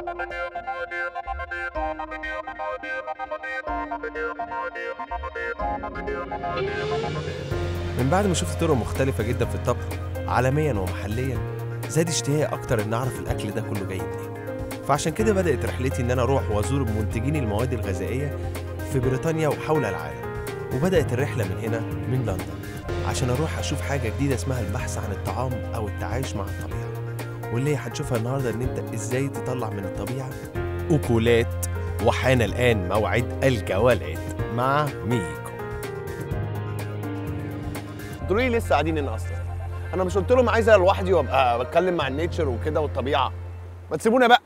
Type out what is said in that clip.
من بعد ما شفت طرق مختلفة جدا في الطبخ عالميا ومحليا، زاد اشتهائي اكتر ان اعرف الاكل ده كله جاي منين. فعشان كده بدأت رحلتي ان انا اروح وازور منتجين المواد الغذائية في بريطانيا وحول العالم. وبدأت الرحلة من هنا، من لندن، عشان اروح اشوف حاجة جديدة اسمها البحث عن الطعام او التعايش مع الطبيعة، واللي هنشوفها النهاردة ان انت ازاي تطلع من الطبيعة اكلات. وحان الان موعد الجولات مع ميكو. انتوا ليه لسه قاعدين هنا اصلا؟ انا مش قلت لهم عايز انا لوحدي وابقى بتكلم مع النيتشر وكده والطبيعه؟ ما تسيبونا بقى.